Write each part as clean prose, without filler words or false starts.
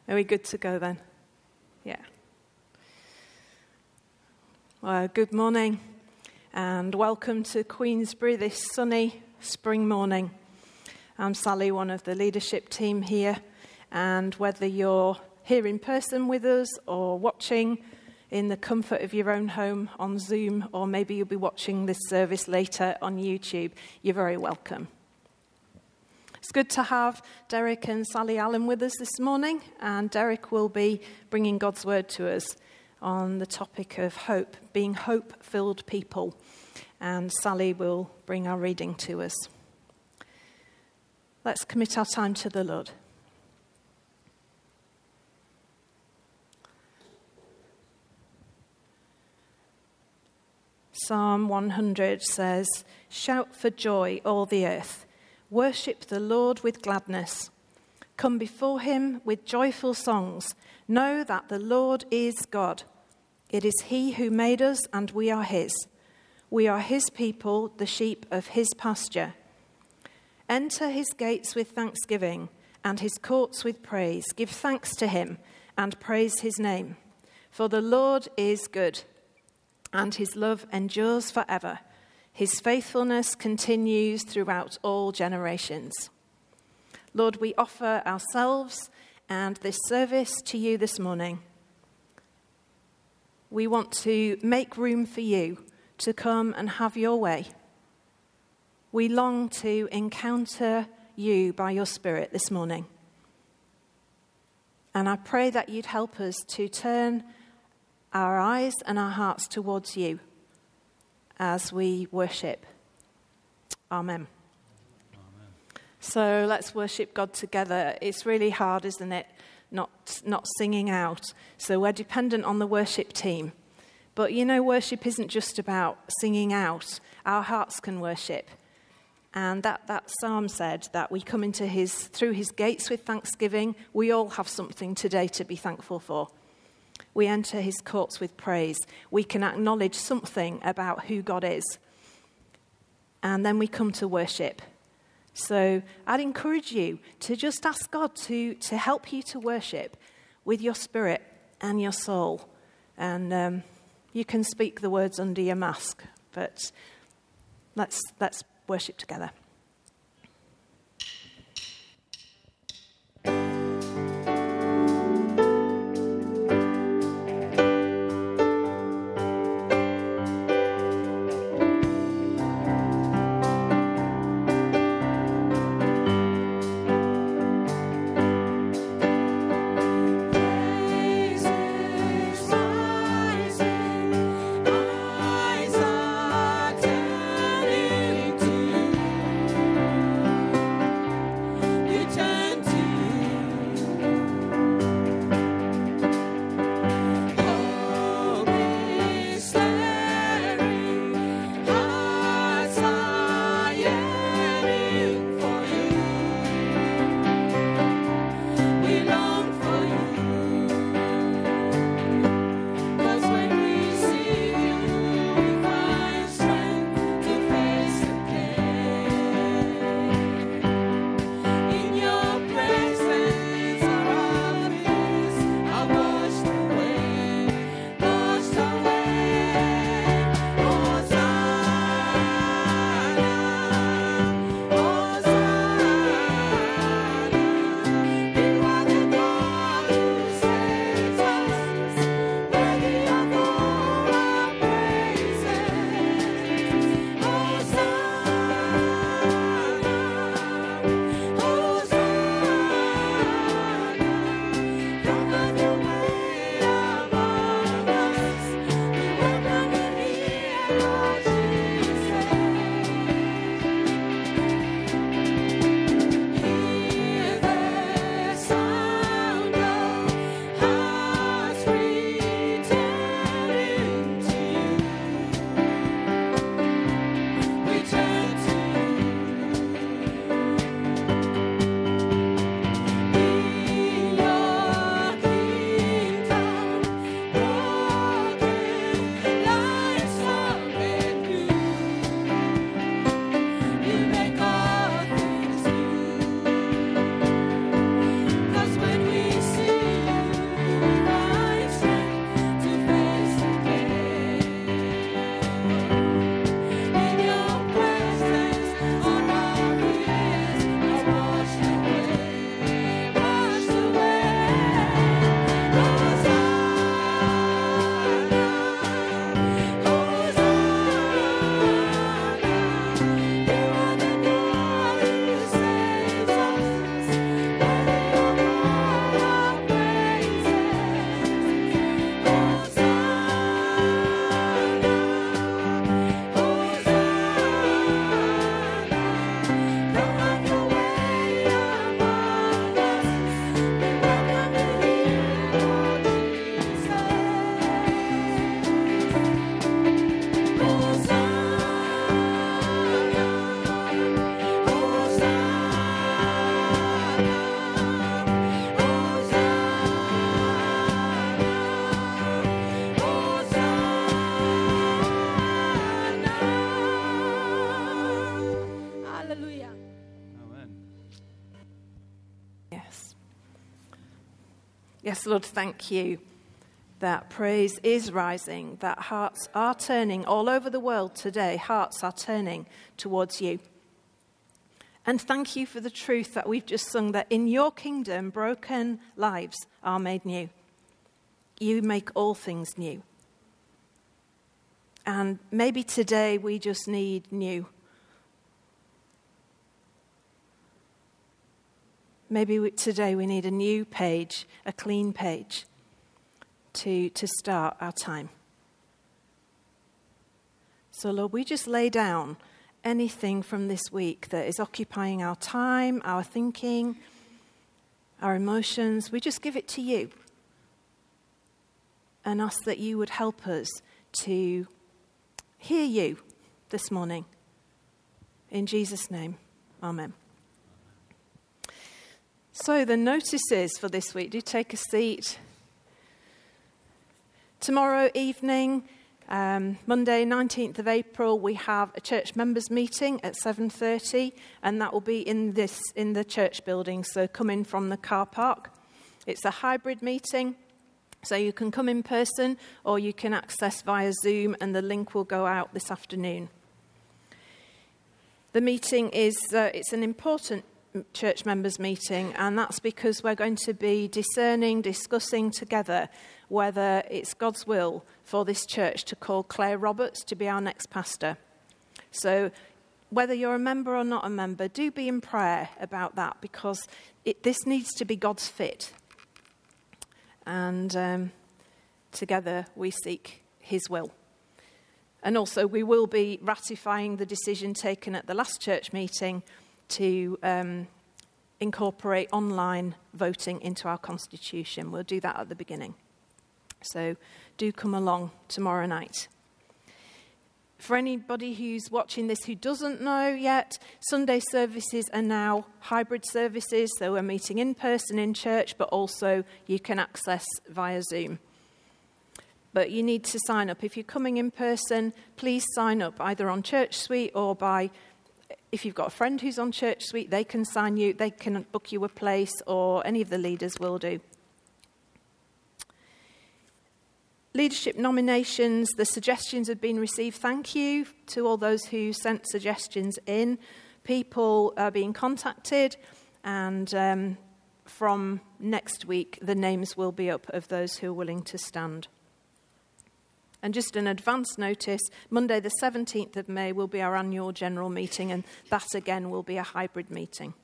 Are we good to go then? Yeah. Well, good morning and welcome to Queensberry this sunny spring morning. I'm Sally, one of the leadership team here, and whether you're here in person with us or watching in the comfort of your own home on Zoom, or maybe you'll be watching this service later on YouTube, you're very welcome. It's good to have Derek and Sally Allan with us this morning, and Derek will be bringing God's word to us on the topic of hope, being hope-filled people, and Sally will bring our reading to us. Let's commit our time to the Lord. Psalm 100 says, "Shout for joy, all the earth. Worship the Lord with gladness. Come before him with joyful songs. Know that the Lord is God. It is he who made us, and we are his. We are his people, the sheep of his pasture. Enter his gates with thanksgiving and his courts with praise. Give thanks to him and praise his name. For the Lord is good, and his love endures forever. His faithfulness continues throughout all generations." Lord, we offer ourselves and this service to you this morning. We want to make room for you to come and have your way. We long to encounter you by your Spirit this morning. And I pray that you'd help us to turn our eyes and our hearts towards you as we worship. Amen. So let's worship God together. It's really hard, isn't it, not singing out. So we're dependent on the worship team. But you know, worship isn't just about singing out. Our hearts can worship. And that psalm said that we come into through his gates with thanksgiving. We all have something today to be thankful for. We enter his courts with praise. We can acknowledge something about who God is. And then we come to worship. So I'd encourage you to just ask God to help you to worship with your spirit and your soul. And you can speak the words under your mask, but let's worship together. Eyes are turning to Yes, Lord, thank you that praise is rising, that hearts are turning all over the world today. Hearts are turning towards you. And thank you for the truth that we've just sung, that in your kingdom, broken lives are made new. You make all things new. And maybe today we just need new. Maybe today we need a new page, a clean page, to start our time. So, Lord, we just lay down anything from this week that is occupying our time, our thinking, our emotions. We just give it to you and ask that you would help us to hear you this morning. In Jesus' name, amen. So the notices for this week, do take a seat. Tomorrow evening, Monday 19th of April, we have a church members meeting at 7:30, and that will be in the church building, so come in from the car park. It's a hybrid meeting, so you can come in person or you can access via Zoom, and the link will go out this afternoon. The meeting it's an important church members meeting, and that's because we're going to be discussing together whether it's God's will for this church to call Claire Roberts to be our next pastor. So whether you're a member or not a member, do be in prayer about that, because this needs to be God's fit. And together we seek his will. And also we will be ratifying the decision taken at the last church meeting to incorporate online voting into our constitution. We'll do that at the beginning. So do come along tomorrow night. For anybody who's watching this who doesn't know yet, Sunday services are now hybrid services. So we're meeting in person in church, but also you can access via Zoom. But you need to sign up. If you're coming in person, please sign up either on Church Suite or if you've got a friend who's on Church Suite, they can sign you, they can book you a place, or any of the leaders will do. Leadership nominations, the suggestions have been received. Thank you to all those who sent suggestions in. People are being contacted, and from next week, the names will be up of those who are willing to stand. And just an advance notice, Monday the 17th of May will be our annual general meeting, and that again will be a hybrid meeting.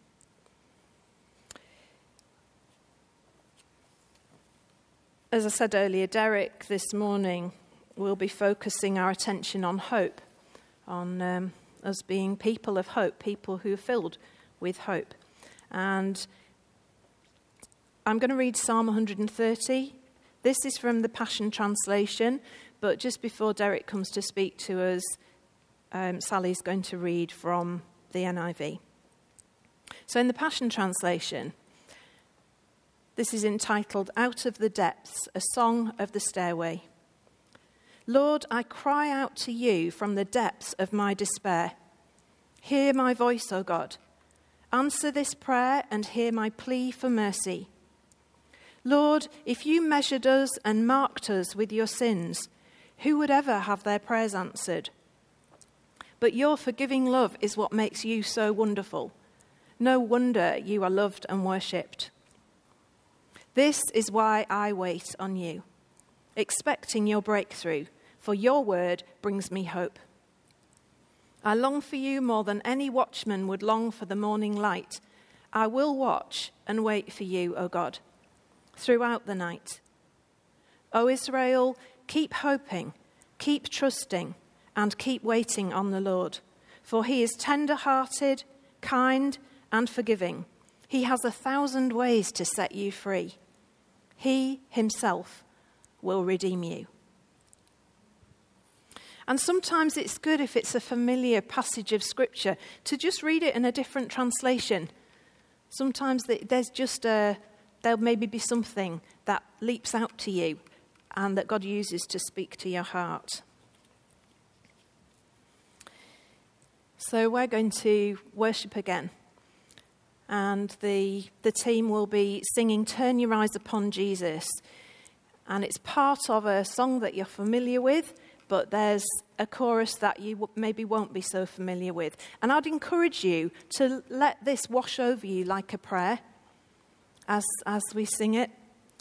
As I said earlier, Derek this morning will be focusing our attention on hope, on us being people of hope, people who are filled with hope. And I'm going to read Psalm 130. This is from the Passion Translation, but just before Derek comes to speak to us, Sally's going to read from the NIV. So in the Passion Translation, this is entitled, Out of the Depths, a Song of the Stairway. Lord, I cry out to you from the depths of my despair. Hear my voice, O God. Answer this prayer and hear my plea for mercy. Lord, if you measured us and marked us with your sins, who would ever have their prayers answered? But your forgiving love is what makes you so wonderful. No wonder you are loved and worshipped. This is why I wait on you, expecting your breakthrough, for your word brings me hope. I long for you more than any watchman would long for the morning light. I will watch and wait for you, O God, throughout the night. O Israel, keep hoping, keep trusting, and keep waiting on the Lord, for he is tender-hearted, kind, and forgiving. He has 1,000 ways to set you free. He himself will redeem you. And sometimes it's good, if it's a familiar passage of Scripture, to just read it in a different translation. Sometimes there'll maybe be something that leaps out to you and that God uses to speak to your heart. So we're going to worship again. and the team will be singing Turn Your Eyes Upon Jesus. And it's part of a song that you're familiar with, but there's a chorus that you maybe won't be so familiar with. And I'd encourage you to let this wash over you like a prayer as we sing it.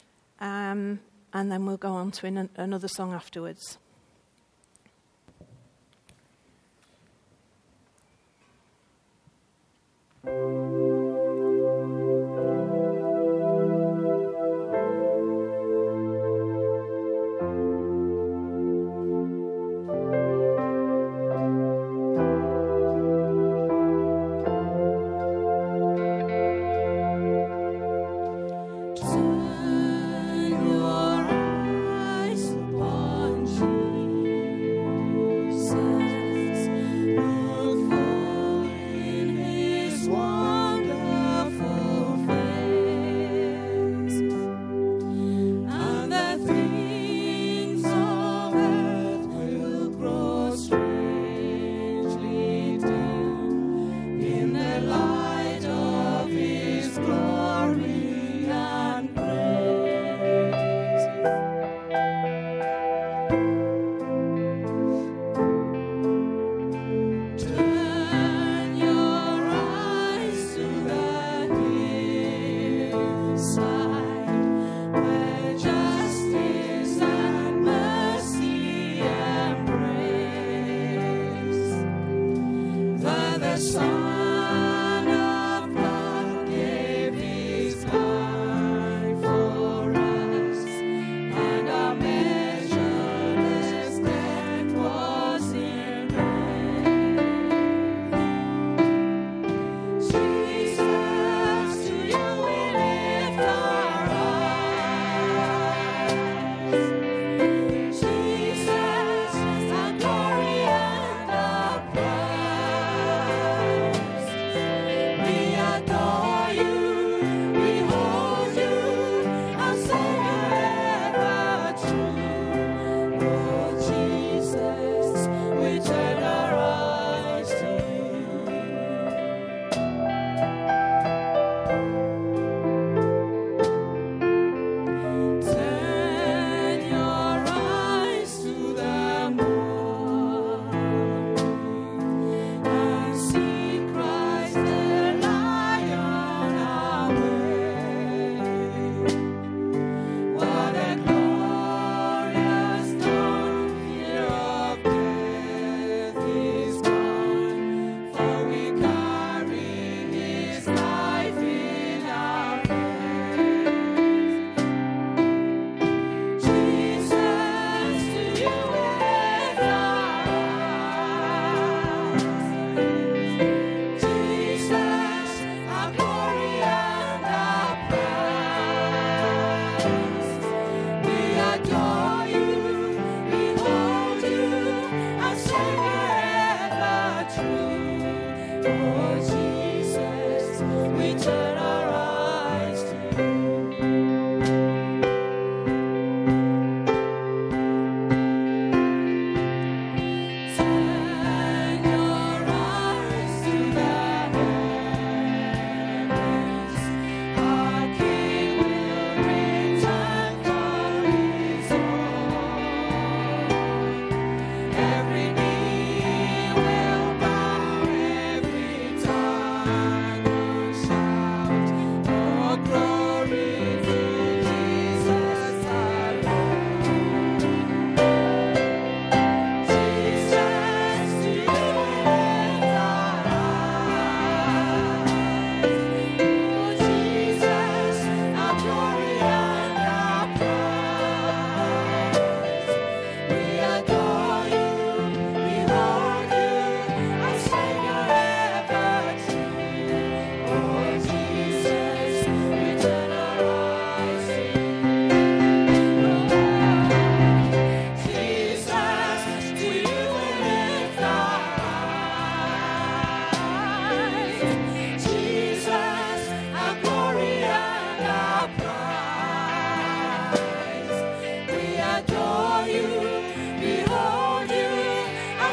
And then we'll go on to another song afterwards.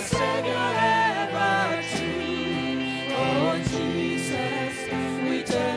Savior ever true. Oh Jesus, we turn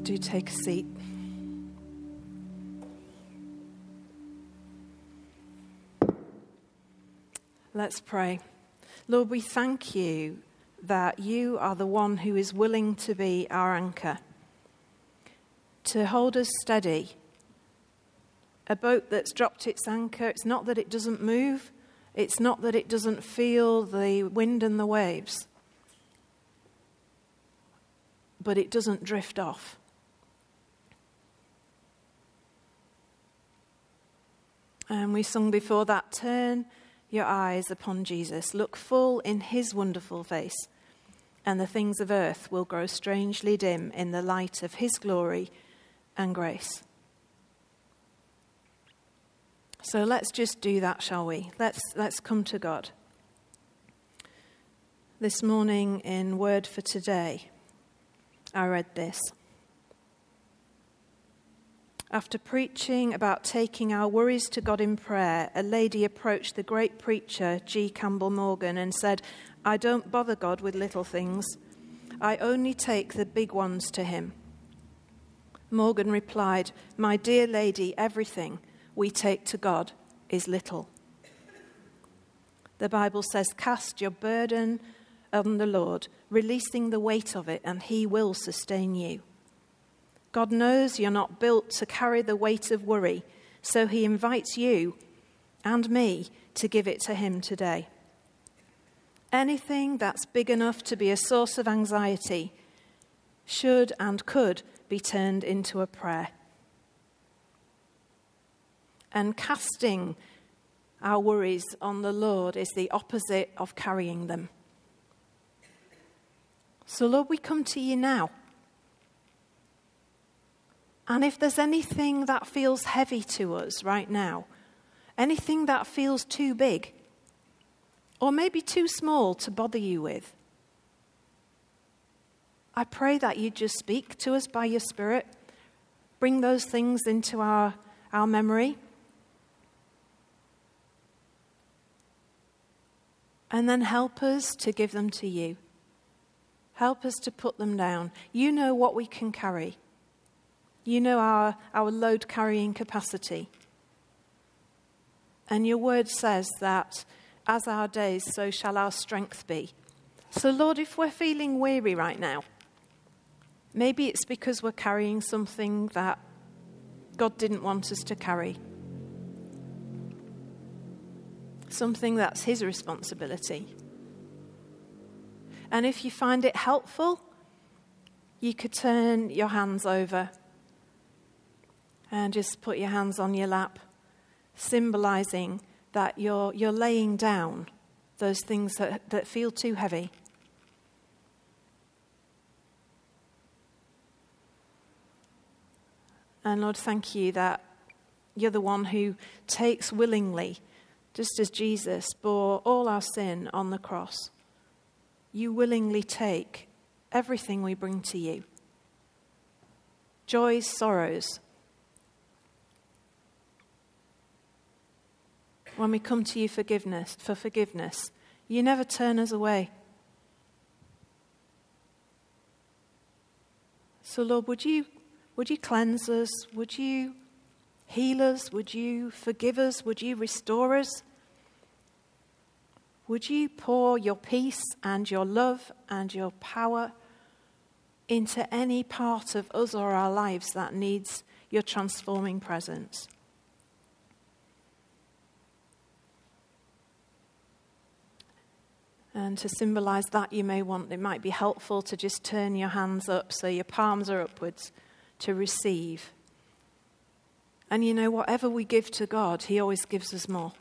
do take a seat. Let's pray. Lord, we thank you that you are the one who is willing to be our anchor, to hold us steady. A boat that's dropped its anchor, it's not that it doesn't move, it's not that it doesn't feel the wind and the waves, but it doesn't drift off. And we sung before that, turn your eyes upon Jesus, look full in his wonderful face, and the things of earth will grow strangely dim in the light of his glory and grace. So let's just do that, shall we? Let's come to God. This morning in Word for Today, I read this. After preaching about taking our worries to God in prayer, a lady approached the great preacher, G. Campbell Morgan, and said, I don't bother God with little things. I only take the big ones to him. Morgan replied, my dear lady, everything we take to God is little. The Bible says, cast your burden on the Lord, releasing the weight of it, and he will sustain you. God knows you're not built to carry the weight of worry, so he invites you and me to give it to him today. Anything that's big enough to be a source of anxiety should and could be turned into a prayer. And casting our worries on the Lord is the opposite of carrying them. So, Lord, we come to you now. And if there's anything that feels heavy to us right now, anything that feels too big, or maybe too small to bother you with, I pray that you just speak to us by your Spirit, bring those things into our memory, and then help us to give them to you. Help us to put them down. You know what we can carry. You know our load-carrying capacity. And your word says that as our days, so shall our strength be. So, Lord, if we're feeling weary right now, maybe it's because we're carrying something that God didn't want us to carry. Something that's his responsibility. And if you find it helpful, you could turn your hands over and just put your hands on your lap, symbolizing that you're laying down those things that feel too heavy. And Lord, thank you that you're the one who takes willingly, just as Jesus bore all our sin on the cross. You willingly take everything we bring to you. Joys, sorrows. When we come to you for forgiveness, you never turn us away. So Lord, would you cleanse us? Would you heal us? Would you forgive us? Would you restore us? Would you pour your peace and your love and your power into any part of us or our lives that needs your transforming presence? And to symbolize that, it might be helpful to just turn your hands up so your palms are upwards to receive. And you know, whatever we give to God, he always gives us more.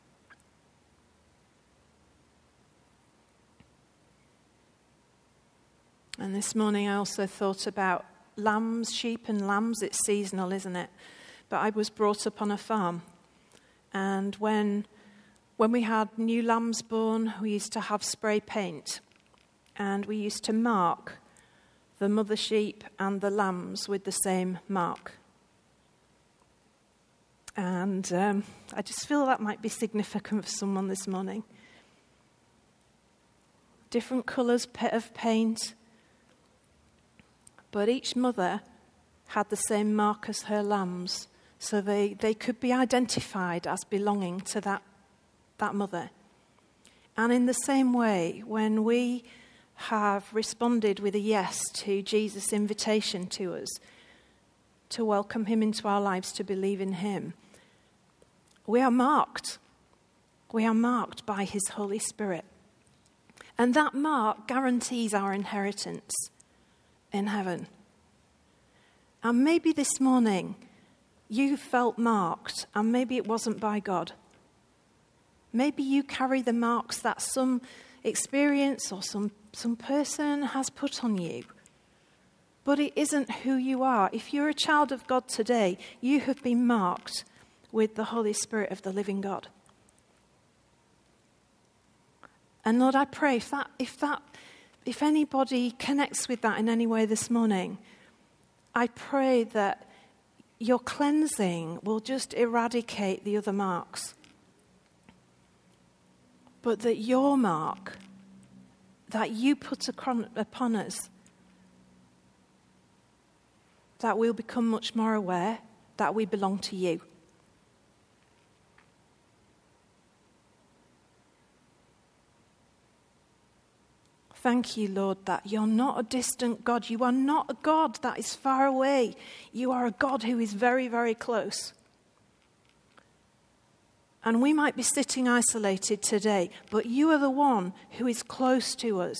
And this morning I also thought about lambs, sheep and lambs. It's seasonal, isn't it? But I was brought up on a farm. And when we had new lambs born, we used to have spray paint. And we used to mark the mother sheep and the lambs with the same mark. And I just feel that might be significant for someone this morning. Different colours of paint. But each mother had the same mark as her lambs, so they could be identified as belonging to that mother. And in the same way, when we have responded with a yes to Jesus' invitation to us, to welcome him into our lives, to believe in him, we are marked. We are marked by his Holy Spirit. And that mark guarantees our inheritance in heaven. And maybe this morning you felt marked, and maybe it wasn't by God. Maybe you carry the marks that some experience or some person has put on you. But it isn't who you are. If you're a child of God today, you have been marked with the Holy Spirit of the living God. And Lord, I pray if anybody connects with that in any way this morning, I pray that your cleansing will just eradicate the other marks. But that your mark, that you put upon us, that we'll become much more aware that we belong to you. Thank you, Lord, that you're not a distant God. You are not a God that is far away. You are a God who is very, very close. And we might be sitting isolated today, but you are the one who is close to us.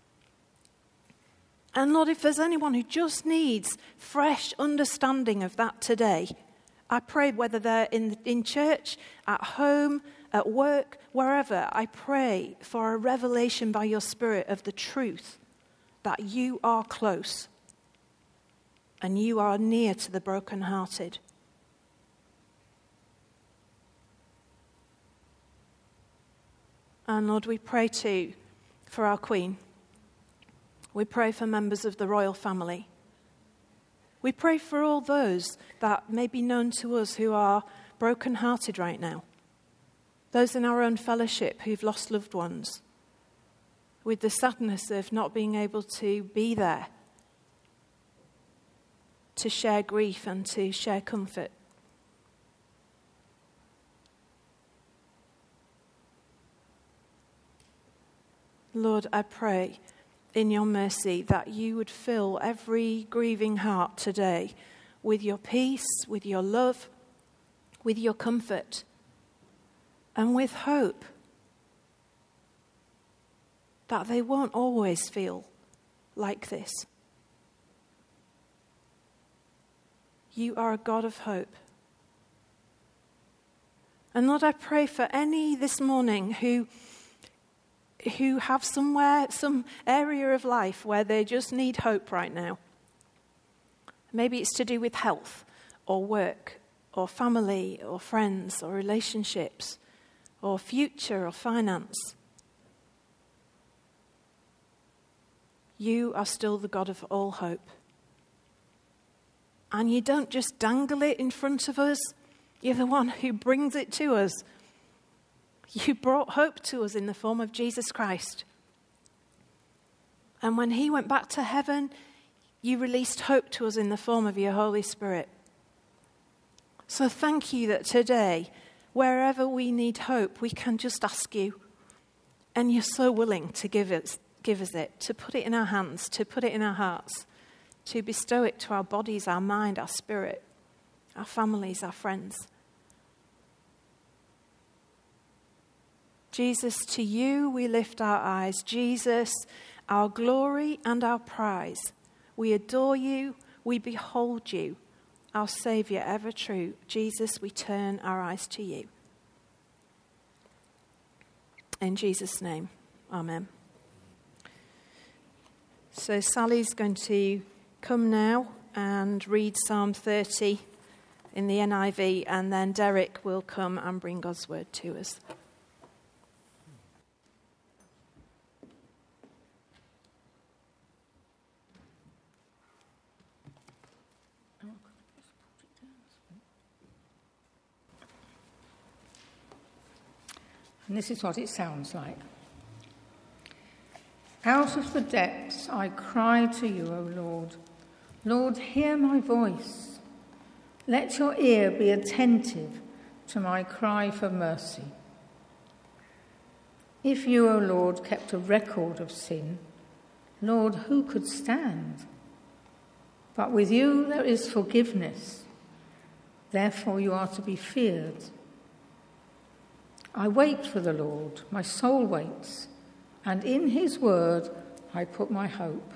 And Lord, if there's anyone who just needs fresh understanding of that today, I pray whether they're in church, at home, at work, wherever, I pray for a revelation by your Spirit of the truth that you are close and you are near to the brokenhearted. And Lord, we pray too for our Queen. We pray for members of the royal family. We pray for all those that may be known to us who are brokenhearted right now. Those in our own fellowship who've lost loved ones, with the sadness of not being able to be there to share grief and to share comfort. Lord, I pray in your mercy that you would fill every grieving heart today with your peace, with your love, with your comfort, and with hope that they won't always feel like this. You are a God of hope. And Lord, I pray for any this morning who have some area of life where they just need hope right now. Maybe it's to do with health or work or family or friends or relationships or future or finance. You are still the God of all hope. And you don't just dangle it in front of us. You're the one who brings it to us. You brought hope to us in the form of Jesus Christ. And when he went back to heaven, you released hope to us in the form of your Holy Spirit. So thank you that today, wherever we need hope, we can just ask you. And you're so willing to give us it, to put it in our hands, to put it in our hearts, to bestow it to our bodies, our mind, our spirit, our families, our friends. Jesus, to you we lift our eyes. Jesus, our glory and our prize. We adore you, we behold you, our Saviour ever true. Jesus, we turn our eyes to you. In Jesus' name, amen. So Sally's going to come now and read Psalm 30 in the NIV, and then Derek will come and bring God's word to us. And this is what it sounds like. Out of the depths I cry to you, O Lord. Lord, hear my voice. Let your ear be attentive to my cry for mercy. If you, O Lord, kept a record of sin, Lord, who could stand? But with you there is forgiveness. Therefore you are to be feared. I wait for the Lord, my soul waits, and in his word I put my hope.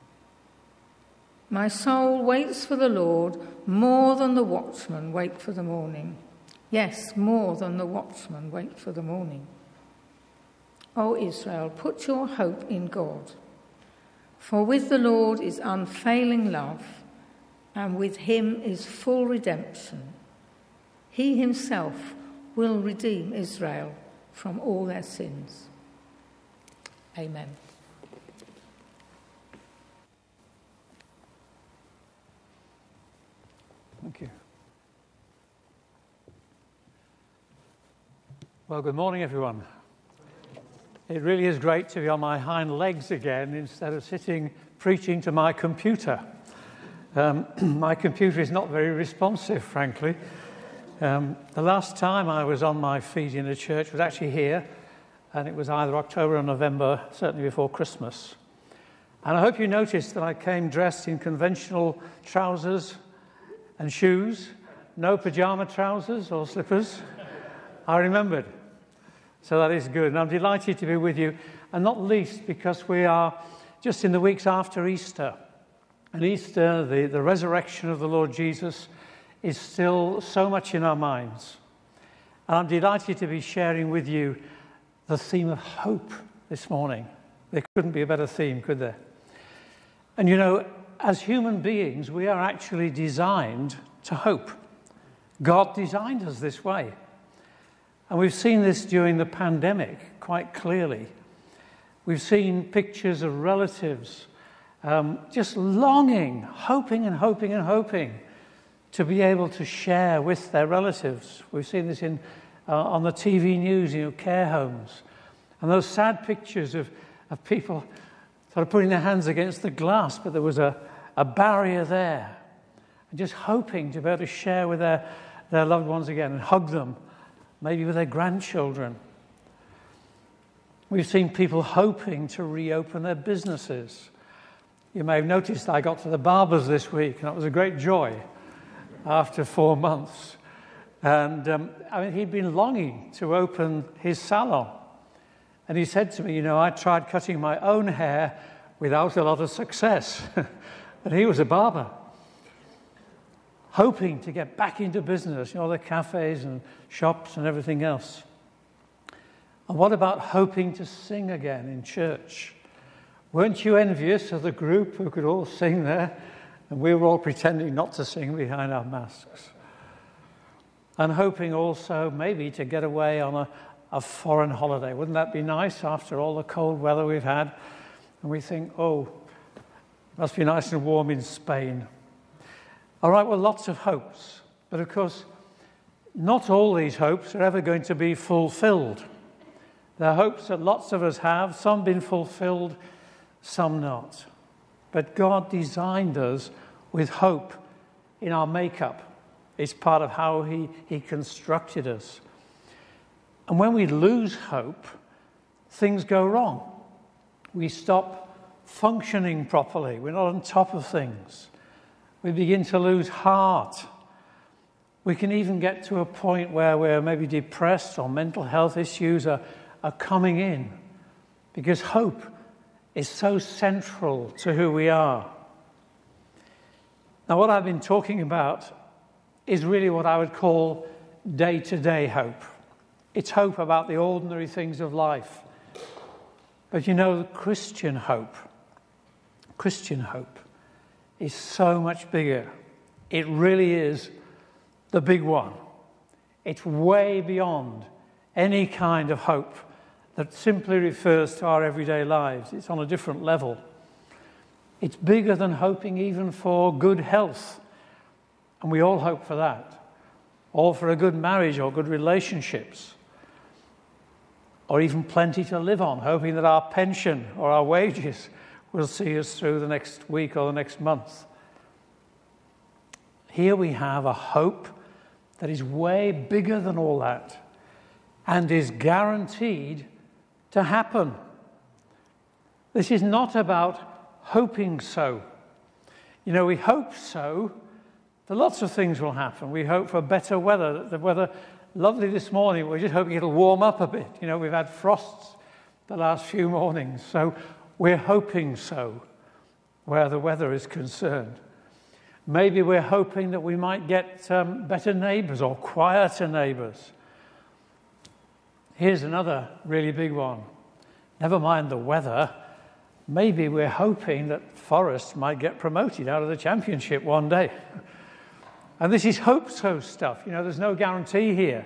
My soul waits for the Lord more than the watchmen wait for the morning. Yes, more than the watchmen wait for the morning. O Israel, put your hope in God. For with the Lord is unfailing love, and with him is full redemption. He himself will redeem Israel from all their sins. Amen. Thank you. Well, good morning, everyone. It really is great to be on my hind legs again instead of sitting preaching to my computer. My computer is not very responsive, frankly. The last time I was on my feet in a church was actually here, and it was either October or November, certainly before Christmas. And I hope you noticed that I came dressed in conventional trousers and shoes, no pyjama trousers or slippers. I remembered. So that is good. And I'm delighted to be with you, and not least because we are just in the weeks after Easter. And Easter, the resurrection of the Lord Jesus, is still so much in our minds. And I'm delighted to be sharing with you the theme of hope this morning. There couldn't be a better theme, could there? And you know, as human beings, we are actually designed to hope. God designed us this way. And we've seen this during the pandemic quite clearly. We've seen pictures of relatives just longing, hoping and hoping and hoping to be able to share with their relatives. We've seen this on the TV news, care homes. And those sad pictures of people sort of putting their hands against the glass, but there was a barrier there. And just hoping to be able to share with their loved ones again and hug them, maybe with their grandchildren. We've seen people hoping to reopen their businesses. You may have noticed I got to the barber's this week, and that was a great joy after 4 months. And he'd been longing to open his salon. And he said to me, I tried cutting my own hair without a lot of success. And he was a barber, hoping to get back into business, the cafes and shops and everything else. And what about hoping to sing again in church? Weren't you envious of the group who could all sing there? And we were all pretending not to sing behind our masks. And hoping also maybe to get away on a foreign holiday. Wouldn't that be nice after all the cold weather we've had? And we think, it must be nice and warm in Spain. All right, well, lots of hopes. But of course, not all these hopes are ever going to be fulfilled. There are hopes that lots of us have, some been fulfilled, some not. But God designed us with hope in our makeup. It's part of how He constructed us. And when we lose hope, things go wrong. We stop functioning properly. We're not on top of things. We begin to lose heart. We can even get to a point where we're maybe depressed or mental health issues are coming in because hope is so central to who we are. Now, what I've been talking about is really what I would call day-to-day hope. It's hope about the ordinary things of life. But Christian hope is so much bigger. It really is the big one. It's way beyond any kind of hope that simply refers to our everyday lives. It's on a different level. It's bigger than hoping even for good health. And we all hope for that. Or for a good marriage or good relationships. Or even plenty to live on, hoping that our pension or our wages will see us through the next week or the next month. Here we have a hope that is way bigger than all that and is guaranteed to happen. This is not about hoping so. You know, we hope so that lots of things will happen. We hope for better weather. The weather, lovely this morning, we're just hoping it'll warm up a bit. You know, we've had frosts the last few mornings, so we're hoping so where the weather is concerned. Maybe we're hoping that we might get better neighbours or quieter neighbours. Here's another really big one. Never mind the weather. Maybe we're hoping that Forest might get promoted out of the championship one day. And this is hope-so stuff. You know, there's no guarantee here.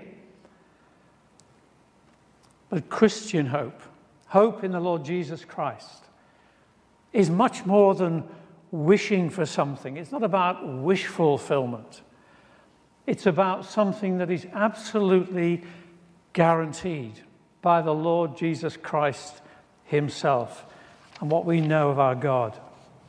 But Christian hope, hope in the Lord Jesus Christ, is much more than wishing for something. It's not about wish fulfillment. It's about something that is absolutely guaranteed by the Lord Jesus Christ himself and what we know of our God.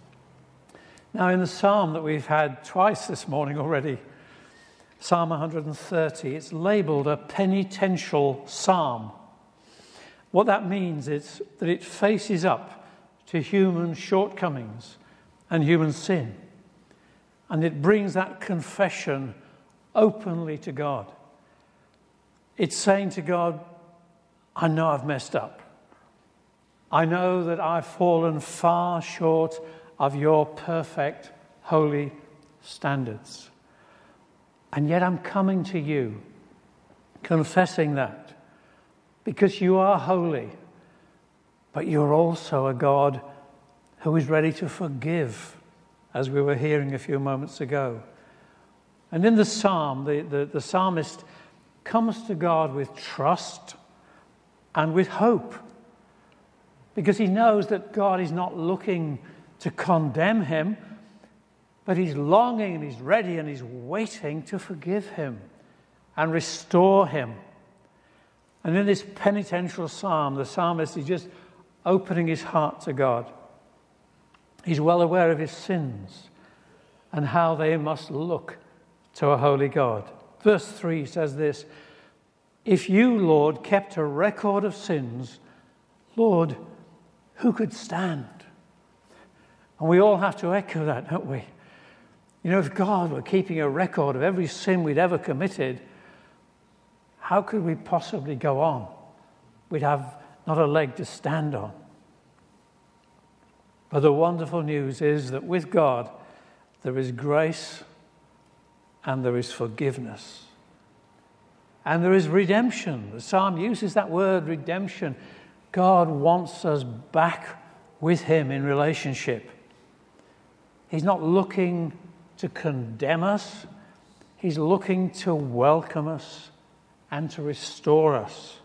Now, in the psalm that we've had twice this morning already, Psalm 130, it's labelled a penitential psalm. What that means is that it faces up to human shortcomings and human sin. And it brings that confession openly to God. It's saying to God, I know I've messed up. I know that I've fallen far short of your perfect, holy standards. And yet I'm coming to you, confessing that, because you are holy, but you're also a God who is ready to forgive, as we were hearing a few moments ago. And in the psalm, the psalmist comes to God with trust and with hope, because he knows that God is not looking to condemn him, but he's longing and he's ready and he's waiting to forgive him and restore him. And in this penitential psalm, the psalmist is just opening his heart to God. He's well aware of his sins and how they must look to a holy God. Verse 3 says this, if you, Lord, kept a record of sins, Lord, who could stand? And we all have to echo that, don't we? You know, if God were keeping a record of every sin we'd ever committed, how could we possibly go on? We'd have not a leg to stand on. But the wonderful news is that with God, there is grace and there is forgiveness. And there is redemption. The psalm uses that word, redemption. God wants us back with him in relationship. He's not looking to condemn us. He's looking to welcome us and to restore us.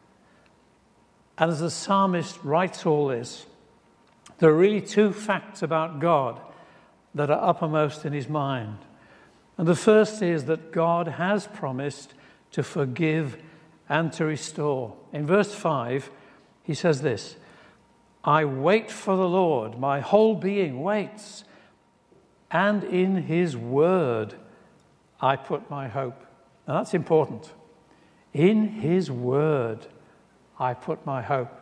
And as the psalmist writes all this, there are really two facts about God that are uppermost in his mind. And the first is that God has promised to forgive and to restore. In verse 5, he says this, I wait for the Lord, my whole being waits, and in his word I put my hope. Now that's important. In his word I put my hope.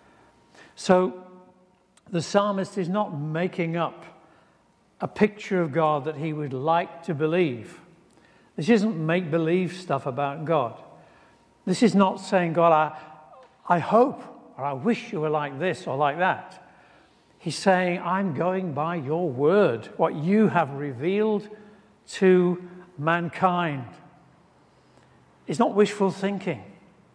So the psalmist is not making up a picture of God that he would like to believe. This isn't make-believe stuff about God. This is not saying, God, I hope or I wish you were like this or like that. He's saying, I'm going by your word, what you have revealed to mankind. It's not wishful thinking.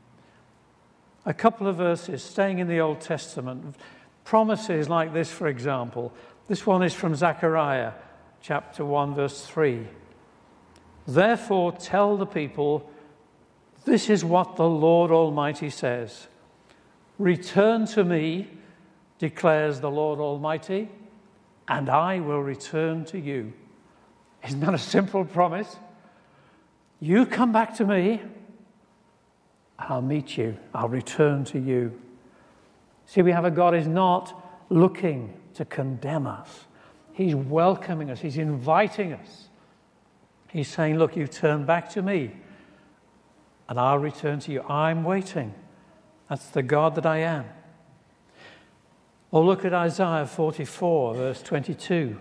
A couple of verses, staying in the Old Testament, promises like this, for example. This one is from Zechariah, chapter 1, verse 3. Therefore tell the people, this is what the Lord Almighty says. Return to me, declares the Lord Almighty, and I will return to you. Isn't that a simple promise? You come back to me, I'll meet you. I'll return to you. See, we have a God who's not looking to condemn us. He's welcoming us. He's inviting us He's saying, look, you turn back to me and I'll return to you. I'm waiting. That's the God that I am. Or look at Isaiah 44, verse 22.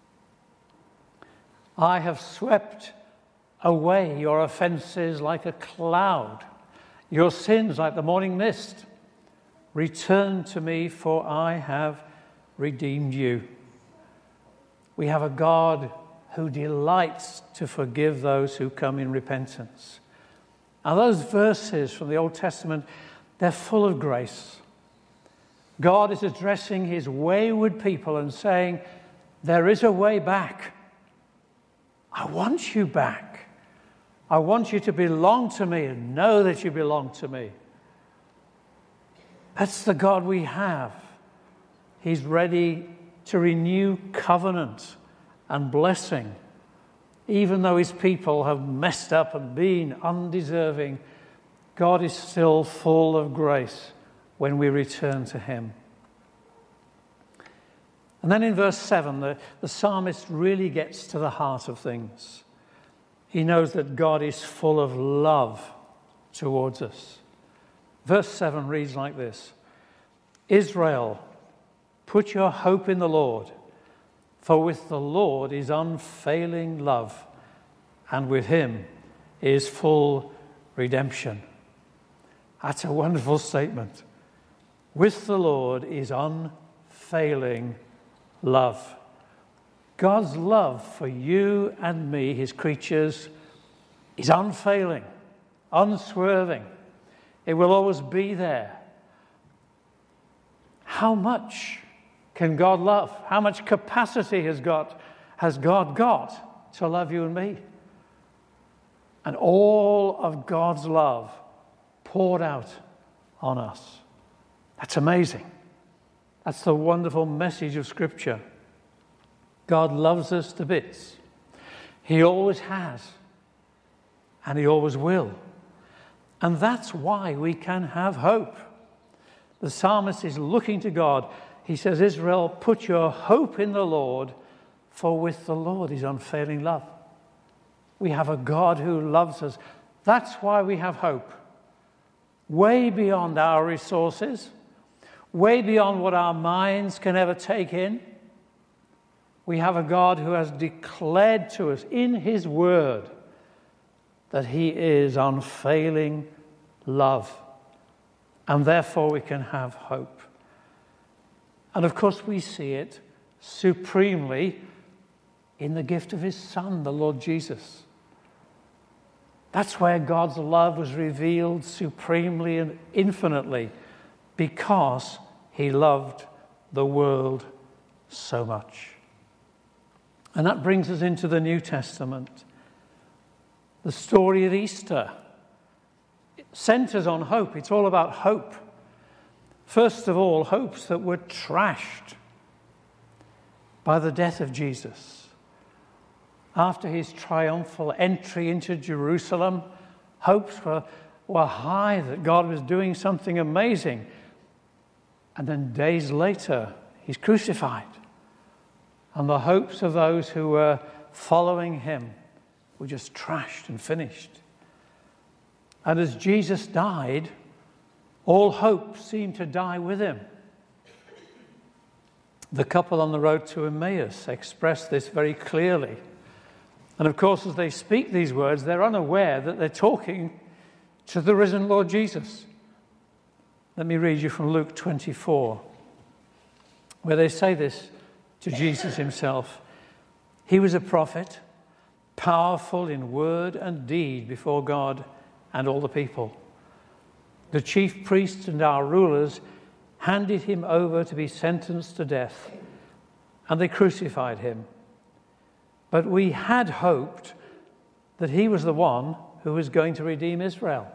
I have swept away your offences like a cloud, your sins like the morning mist. Return to me, for I have redeemed you. We have a God who delights to forgive those who come in repentance. And those verses from the Old Testament, they're full of grace. God is addressing his wayward people and saying, there is a way back. I want you back. I want you to belong to me and know that you belong to me. That's the God we have. He's ready to renew covenant and blessing. Even though his people have messed up and been undeserving, God is still full of grace when we return to him. And then in verse 7, the psalmist really gets to the heart of things. He knows that God is full of love towards us. Verse 7 reads like this: Israel, put your hope in the Lord, for with the Lord is unfailing love, and with him is full redemption. That's a wonderful statement. With the Lord is unfailing love. God's love for you and me, his creatures, is unfailing, unswerving. It will always be there. How much can God love? How much capacity has God got to love you and me? And all of God's love poured out on us. That's amazing. That's the wonderful message of Scripture. God loves us to bits. He always has. And he always will. And that's why we can have hope. The psalmist is looking to God. He says, Israel, put your hope in the Lord, for with the Lord is unfailing love. We have a God who loves us. That's why we have hope. Way beyond our resources, way beyond what our minds can ever take in. We have a God who has declared to us in his word that he is unfailing love. And therefore we can have hope. And of course we see it supremely in the gift of his Son, the Lord Jesus. That's where God's love was revealed supremely and infinitely, because he loved the world so much. And that brings us into the New Testament. The story of Easter centers on hope. It's all about hope. First of all, hopes that were trashed by the death of Jesus. After his triumphal entry into Jerusalem, hopes were high that God was doing something amazing. And then days later, he's crucified. And the hopes of those who were following him were just trashed and finished. And as Jesus died, all hope seemed to die with him. The couple on the road to Emmaus expressed this very clearly. And of course, as they speak these words, they're unaware that they're talking to the risen Lord Jesus. Let me read you from Luke 24, where they say this to Jesus himself. He was a prophet, powerful in word and deed before God and all the people. The chief priests and our rulers handed him over to be sentenced to death, and they crucified him. But we had hoped that he was the one who was going to redeem Israel.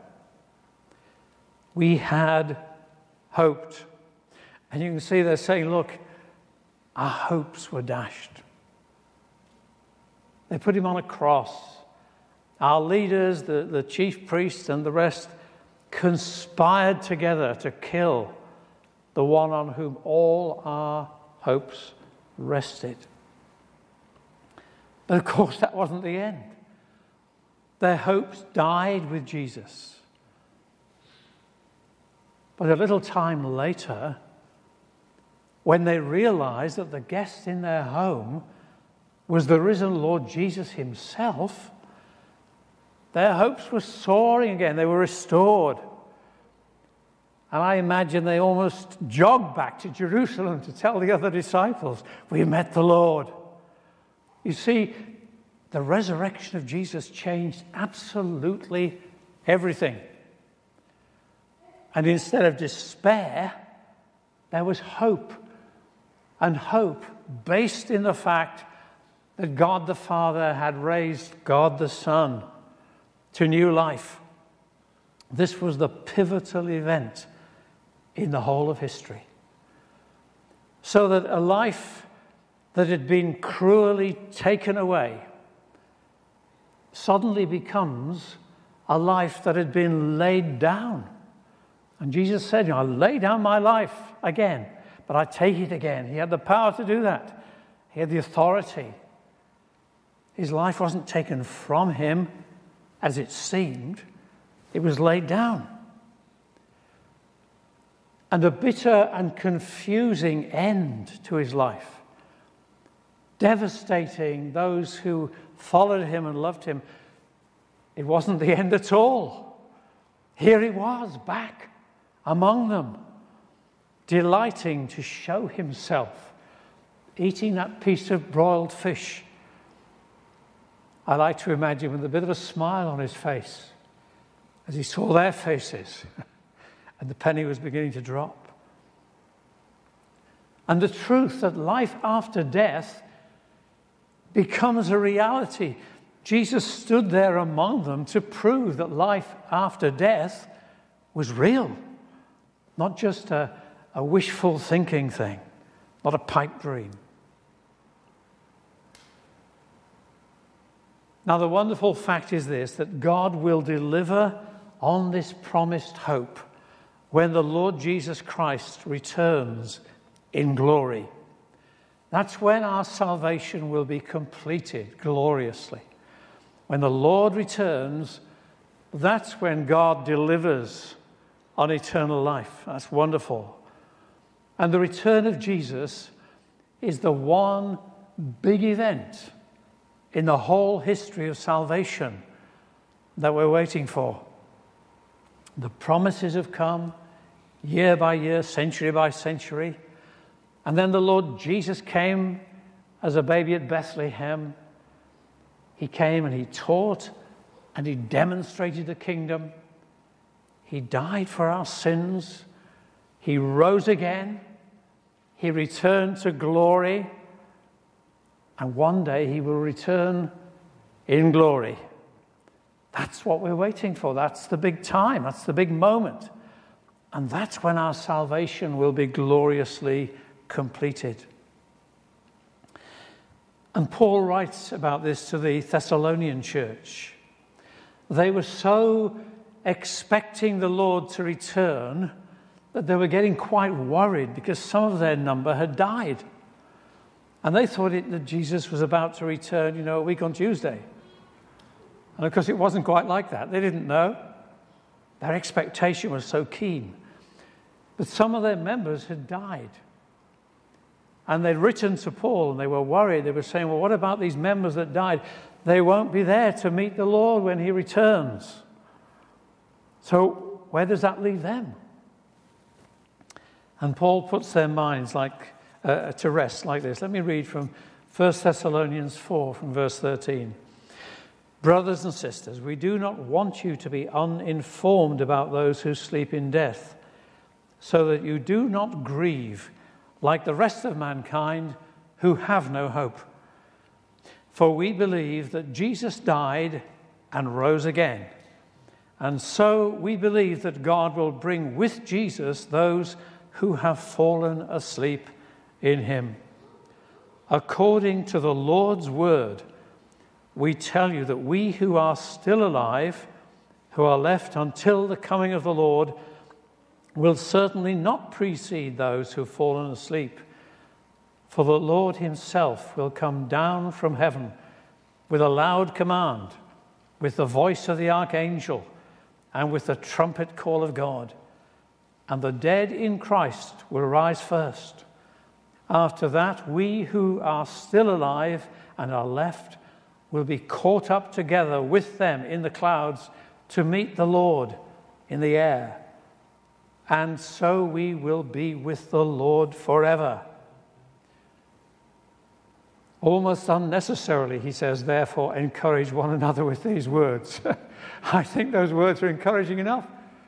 We had hoped. And you can see they're saying, look, our hopes were dashed. They put him on a cross. Our leaders, the chief priests and the rest, conspired together to kill the one on whom all our hopes rested. But of course, that wasn't the end. Their hopes died with Jesus. But a little time later, when they realized that the guest in their home was the risen Lord Jesus himself, their hopes were soaring again. They were restored. And I imagine they almost jogged back to Jerusalem to tell the other disciples, "We met the Lord." You see, the resurrection of Jesus changed absolutely everything. And instead of despair, there was hope. And hope based in the fact that God the Father had raised God the Son to new life. This was the pivotal event in the whole of history. So that a life that had been cruelly taken away suddenly becomes a life that had been laid down. And Jesus said, "I lay down my life again, but I take it again." He had the power to do that. He had the authority. His life wasn't taken from him as it seemed. It was laid down. And a bitter and confusing end to his life, devastating those who followed him and loved him. It wasn't the end at all. Here he was, back among them, delighting to show himself, eating that piece of broiled fish. I like to imagine with a bit of a smile on his face as he saw their faces and the penny was beginning to drop. And the truth that life after death becomes a reality. Jesus stood there among them to prove that life after death was real, not just a wishful thinking thing, not a pipe dream. Now, the wonderful fact is this, that God will deliver on this promised hope when the Lord Jesus Christ returns in glory. That's when our salvation will be completed gloriously. When the Lord returns, that's when God delivers on eternal life. That's wonderful. And the return of Jesus is the one big event in the whole history of salvation that we're waiting for. The promises have come year by year, century by century. And then the Lord Jesus came as a baby at Bethlehem. He came and he taught and he demonstrated the kingdom. He died for our sins. He rose again. He returned to glory. And one day he will return in glory. That's what we're waiting for. That's the big time. That's the big moment. And that's when our salvation will be gloriously completed. And Paul writes about this to the Thessalonian church. They were so expecting the Lord to return that they were getting quite worried because some of their number had died. And they thought that Jesus was about to return, a week on Tuesday. And of course it wasn't quite like that. They didn't know. Their expectation was so keen. But some of their members had died. And they'd written to Paul and they were worried. They were saying, well, what about these members that died? They won't be there to meet the Lord when he returns. So where does that leave them? And Paul puts their minds to rest like this. Let me read from 1 Thessalonians 4 from verse 13. Brothers and sisters, we do not want you to be uninformed about those who sleep in death, so that you do not grieve like the rest of mankind who have no hope. For we believe that Jesus died and rose again. And so we believe that God will bring with Jesus those who have fallen asleep in him. According to the Lord's word, we tell you that we who are still alive, who are left until the coming of the Lord, will certainly not precede those who have fallen asleep. For the Lord himself will come down from heaven with a loud command, with the voice of the archangel and with the trumpet call of God. And the dead in Christ will rise first. After that, we who are still alive and are left will be caught up together with them in the clouds to meet the Lord in the air. And so we will be with the Lord forever. Almost unnecessarily, he says, therefore, encourage one another with these words. I think those words are encouraging enough.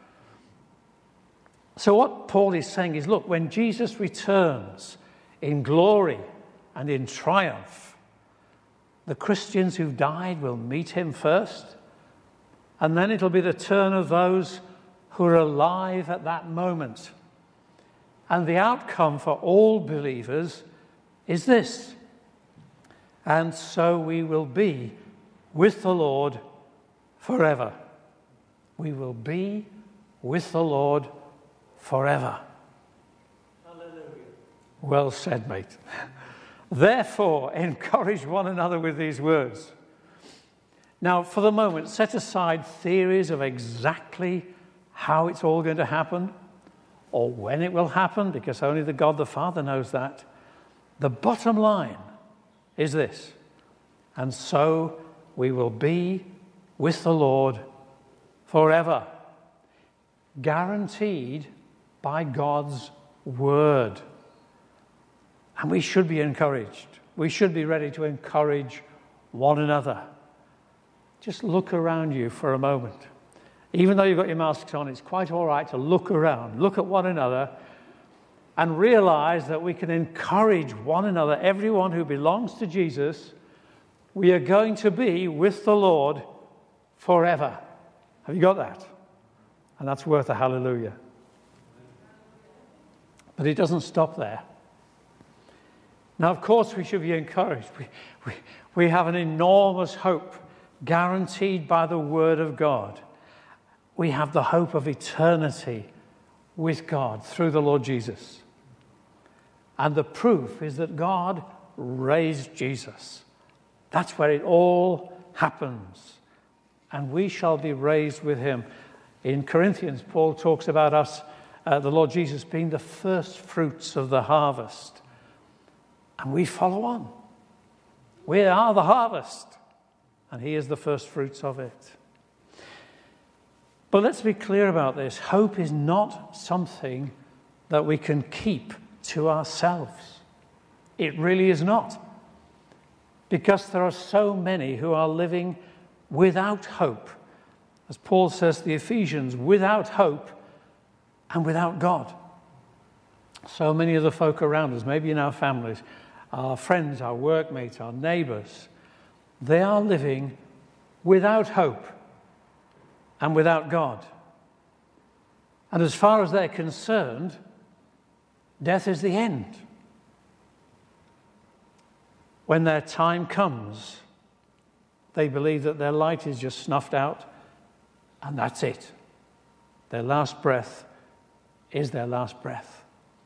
So what Paul is saying is, look, when Jesus returns in glory and in triumph, the Christians who've died will meet him first, and then it'll be the turn of those who are alive at that moment. And the outcome for all believers is this: and so we will be with the Lord forever. We will be with the Lord forever. Hallelujah. Well said, mate. Therefore, encourage one another with these words. Now, for the moment, set aside theories of exactly how it's all going to happen or when it will happen, because only the God the Father knows that. The bottom line is this: and so we will be with the Lord forever. Guaranteed by God's word. And we should be encouraged. We should be ready to encourage one another. Just look around you for a moment. Even though you've got your masks on, it's quite all right to look around, look at one another, and realize that we can encourage one another. Everyone who belongs to Jesus, we are going to be with the Lord forever. Have you got that? And that's worth a hallelujah. But it doesn't stop there. Now, of course, we should be encouraged. We have an enormous hope guaranteed by the Word of God. We have the hope of eternity with God through the Lord Jesus. And the proof is that God raised Jesus. That's where it all happens. And we shall be raised with him. In Corinthians, Paul talks about us, the Lord Jesus, being the first fruits of the harvest. And we follow on. We are the harvest. And he is the first fruits of it. But let's be clear about this. Hope is not something that we can keep to ourselves. It really is not. Because there are so many who are living without hope. As Paul says to the Ephesians, without hope and without God. So many of the folk around us, maybe in our families, our friends, our workmates, our neighbours, they are living without hope and without God. And as far as they're concerned, death is the end. When their time comes, they believe that their light is just snuffed out, and that's it. Their last breath is their last breath.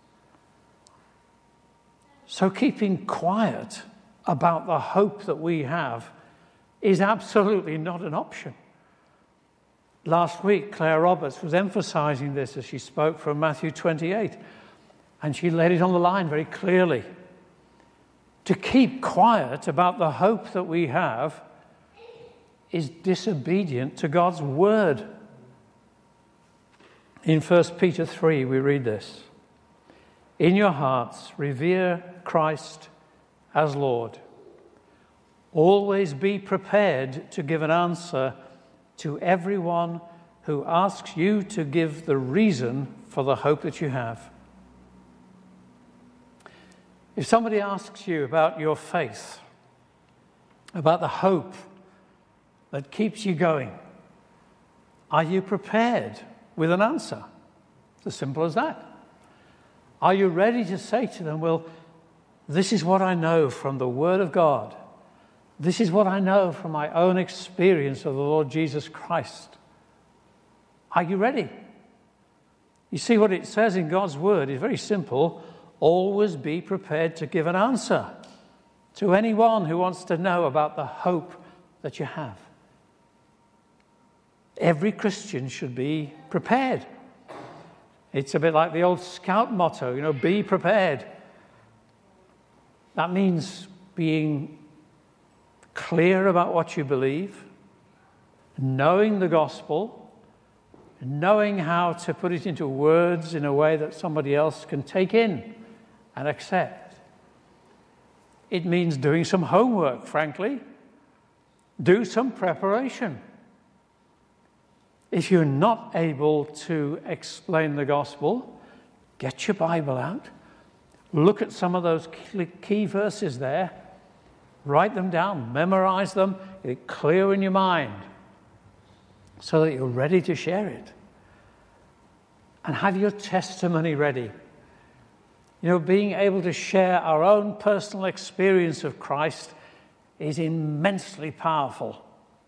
So keeping quiet about the hope that we have is absolutely not an option. Last week, Claire Roberts was emphasizing this as she spoke from Matthew 28, and she laid it on the line very clearly. To keep quiet about the hope that we have is disobedient to God's word. In 1 Peter 3, we read this: in your hearts, revere Christ as Lord. Always be prepared to give an answer to everyone who asks you to give the reason for the hope that you have. If somebody asks you about your faith, about the hope that keeps you going, are you prepared with an answer? It's as simple as that. Are you ready to say to them, well, this is what I know from the Word of God. This is what I know from my own experience of the Lord Jesus Christ. Are you ready? You see, what it says in God's Word is very simple. Always be prepared to give an answer to anyone who wants to know about the hope that you have. Every Christian should be prepared. It's a bit like the old Scout motto, be prepared. That means being clear about what you believe, knowing the gospel, knowing how to put it into words in a way that somebody else can take in and accept. It means doing some homework, frankly. Do some preparation. If you're not able to explain the gospel, get your Bible out. Look at some of those key verses there. Write them down. Memorize them. Get it clear in your mind so that you're ready to share it. And have your testimony ready. Being able to share our own personal experience of Christ is immensely powerful.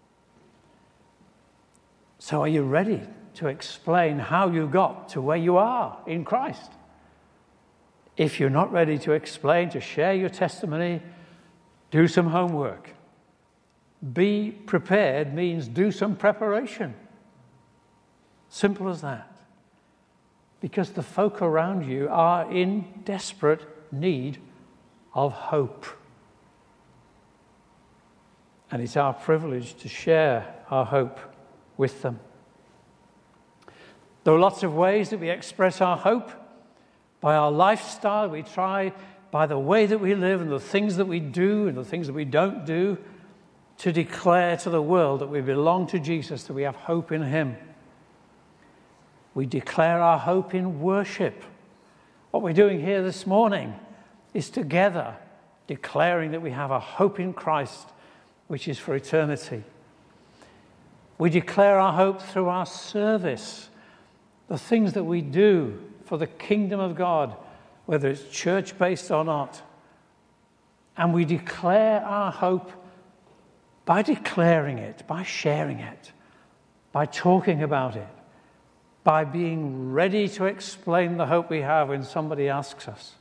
So are you ready to explain how you got to where you are in Christ? If you're not ready to explain, to share your testimony, do some homework. Be prepared means do some preparation. Simple as that. Because the folk around you are in desperate need of hope. And it's our privilege to share our hope with them. There are lots of ways that we express our hope. By our lifestyle, we try, by the way that we live and the things that we do and the things that we don't do, to declare to the world that we belong to Jesus, that we have hope in him. We declare our hope in worship. What we're doing here this morning is together declaring that we have a hope in Christ, which is for eternity. We declare our hope through our service, the things that we do for the kingdom of God, whether it's church-based or not. And we declare our hope by declaring it, by sharing it, by talking about it, by being ready to explain the hope we have when somebody asks us.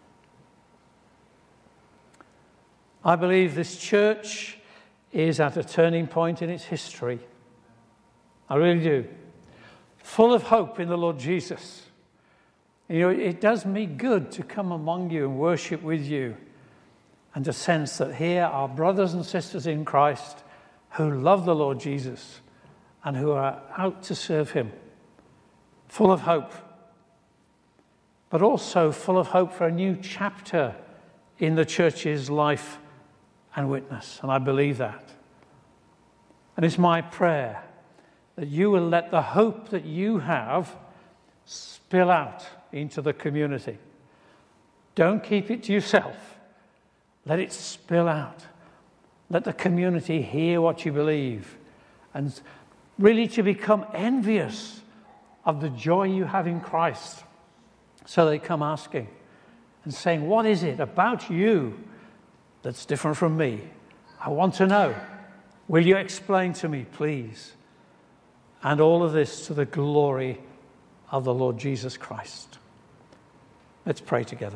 I believe this church is at a turning point in its history. I really do. Full of hope in the Lord Jesus. It does me good to come among you and worship with you and to sense that here are brothers and sisters in Christ who love the Lord Jesus and who are out to serve him. Full of hope, but also full of hope for a new chapter in the church's life and witness. And I believe that. And it's my prayer that you will let the hope that you have spill out into the community. Don't keep it to yourself. Let it spill out. Let the community hear what you believe and really to become envious of the joy you have in Christ. So they come asking and saying, what is it about you that's different from me? I want to know. Will you explain to me, please? And all of this to the glory of the Lord Jesus Christ. Let's pray together.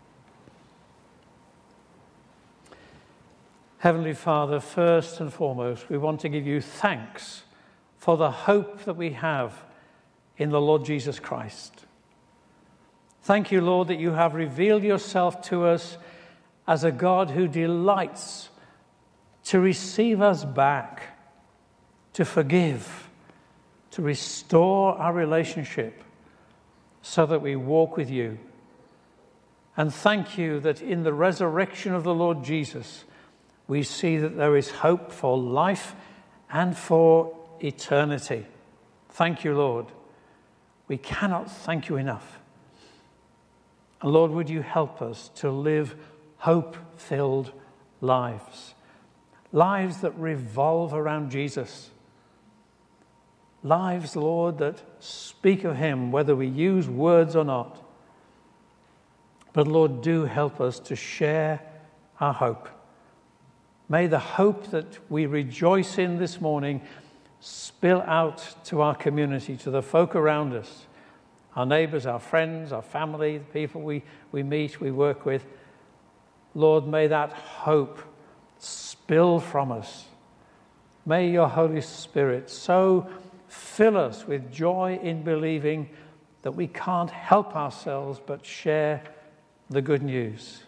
Heavenly Father, first and foremost, we want to give you thanks for the hope that we have in the Lord Jesus Christ. Thank you, Lord, that you have revealed yourself to us as a God who delights to receive us back, to forgive, to restore our relationship so that we walk with you. And thank you that in the resurrection of the Lord Jesus, we see that there is hope for life and for eternity. Thank you, Lord. We cannot thank you enough. And Lord, would you help us to live hope-filled lives? Lives that revolve around Jesus. Lives, Lord, that speak of him, whether we use words or not. But Lord, do help us to share our hope. May the hope that we rejoice in this morning spill out to our community, to the folk around us, our neighbours, our friends, our family, the people we meet, we work with. Lord, may that hope spill from us. May your Holy Spirit so fill us with joy in believing that we can't help ourselves but share the good news.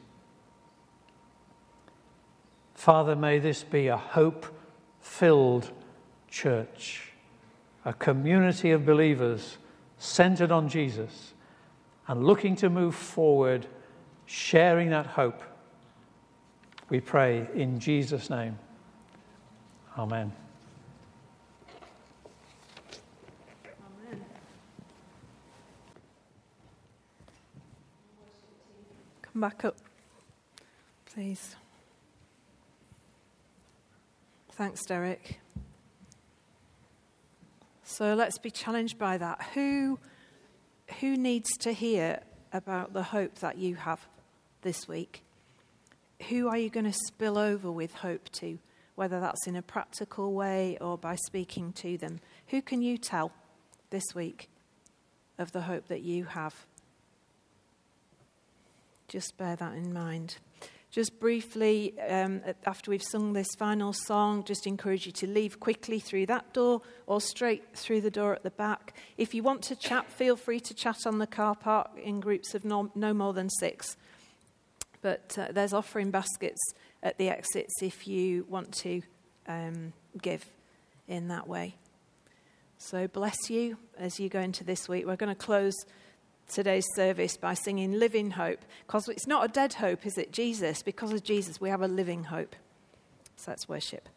Father, may this be a hope-filled church, a community of believers centered on Jesus and looking to move forward, sharing that hope. We pray in Jesus' name. Amen. Amen. Come back up, please. Thanks, Derek. So let's be challenged by that. Who needs to hear about the hope that you have this week? Who are you going to spill over with hope to, whether that's in a practical way or by speaking to them? Who can you tell this week of the hope that you have? Just bear that in mind. Just briefly, after we've sung this final song, just encourage you to leave quickly through that door or straight through the door at the back. If you want to chat, feel free to chat on the car park in groups of no more than 6. But there's offering baskets at the exits if you want to give in that way. So bless you as you go into this week. We're going to close today's service by singing Living Hope, because it's not a dead hope, is it? Jesus, because of Jesus, we have a living hope. So let's worship.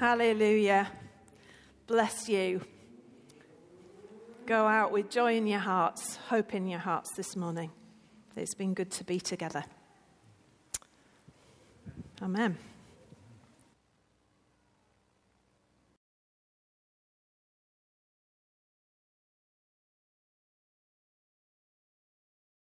Hallelujah. Bless you. Go out with joy in your hearts, hope in your hearts this morning. It's been good to be together. Amen.